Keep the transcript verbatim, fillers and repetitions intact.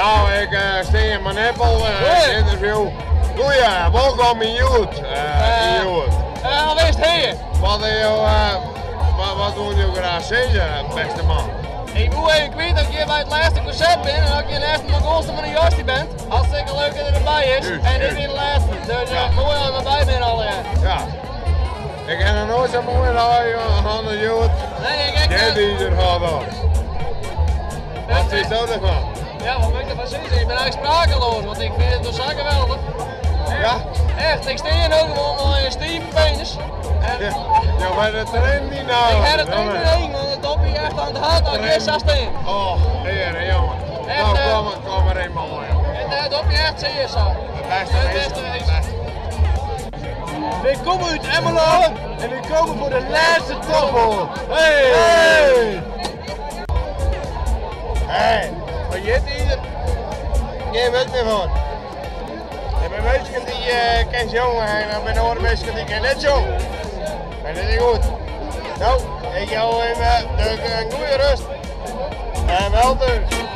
Ja, ik uh, sta in mijn Apple uh, interview. Goeie, welkom in Joet. Uh, in Joet. Uh, al is het hier? Wat, uh, wat, wat doen jullie graag zeggen, beste man? Ik moet even kwijt dat ik bij het laatste concert ben en dat ik in de eerste Mongoolse van de Jostie bent. Hartstikke leuk dat je erbij is. Juist, en dit is de laatste. Dus uh, ja. Mooi dat je erbij bent al. Ja. Ja. Ik heb nog nooit zo mooi aan de Joet. Nee, ik heb Jitiizer gaat ook. Wat is dat ervan? Ja, wat moet ik ervan zeggen? Ik ben eigenlijk sprakeloos, want ik vind het dus zo geweldig. Ja? Echt, ik sta hier ook gewoon al in Stevenbeens. Ja, ja, maar de trein die nou. Ik heb de trein erheen, want het op hier echt aan het hart als je zou staan. Oh, heer, jongen. Echt, nou, kom, uh, kom er eenmaal mooi. Het op je echt zie je zo. Het beste wezen. We komen uit Emmeloord en we komen voor de laatste toppel. Hey! Hey! Hey! Maar Jitiizer, geen weet meer van. Er zijn mensen die uh, kent jongen en er zijn andere mensen die kennen net jong. Maar dat is goed. Nou, ik jou even uh, een goede rust. En wel dus.